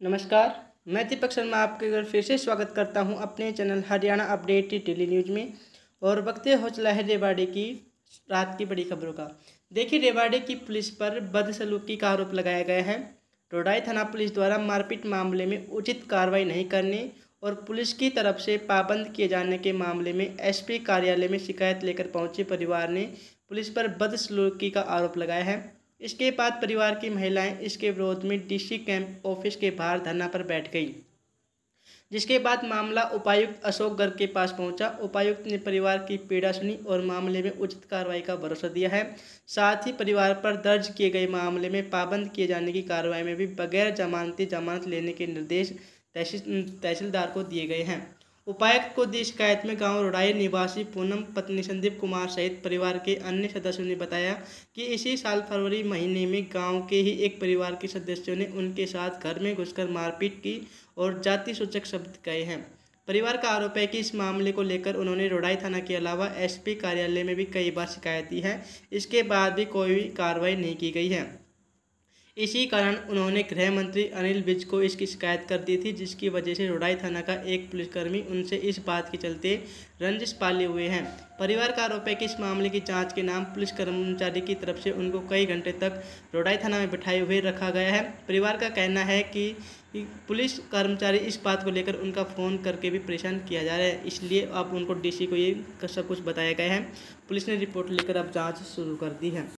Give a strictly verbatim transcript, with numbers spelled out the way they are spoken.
नमस्कार, मैं दीपक शर्मा आपके घर फिर से स्वागत करता हूं अपने channel Haryana update daily news में। और वक्त हो चला है रेवाड़ी की रात की बड़ी खबरों का। देखिए, रेवाड़ी की पुलिस पर बदसलूकी का आरोप लगाया गया है। रोडाई थाना पुलिस द्वारा मारपीट मामले में उचित कार्रवाई नहीं करने और पुलिस की तरफ से पाबंद किए जाने के मामले में एसपी कार्यालय में शिकायत लेकर पहुंचे परिवार ने पुलिस पर बदसलूकी का आरोप लगाया है। इसके बाद परिवार की महिलाएं इसके विरोध में डीसी कैंप ऑफिस के बाहर धरना पर बैठ गई, जिसके बाद मामला उपायुक्त अशोक गर्ग के पास पहुंचा। उपायुक्त ने परिवार की पीड़ा सुनी और मामले में उचित कार्रवाई का भरोसा दिया है। साथ ही परिवार पर दर्ज किए गए मामले में पाबंद किए जाने की कार्रवाई में भी बगैर जमानती जमानत लेने के निर्देश तहसीलदार को दिए गए हैं। उपायुक्त को दी शिकायत में गांव रोडाई निवासी पूनम पत्नी संदीप कुमार सहित परिवार के अन्य सदस्यों ने बताया कि इसी साल फरवरी महीने में गांव के ही एक परिवार के सदस्यों ने उनके साथ घर में घुसकर मारपीट की और जाति सूचक शब्द कहे हैं। परिवार का आरोप है कि इस मामले को लेकर उन्होंने रोडाई थाना के अलावा एसपी कार्यालय में भी कई बार शिकायत दी है। इसके बाद भी कोई कार्रवाई नहीं की गई है। इसी कारण उन्होंने गृह मंत्री अनिल विज को इसकी शिकायत कर दी थी, जिसकी वजह से रोडाई थाना का एक पुलिसकर्मी उनसे इस बात के चलते रंजिश पाले हुए हैं। परिवार का आरोप है कि इस मामले की जांच के नाम पुलिस कर्मचारी की तरफ से उनको कई घंटे तक रोडाई थाना में बिठाए हुए रखा गया है। परिवार का कहना है कि पुलिस कर्मचारी इस बात को लेकर उनका फ़ोन करके भी परेशान किया जा रहा है, इसलिए अब उनको डीसी को ये सब कुछ बताया गया है। पुलिस ने रिपोर्ट लेकर अब जाँच शुरू कर दी है।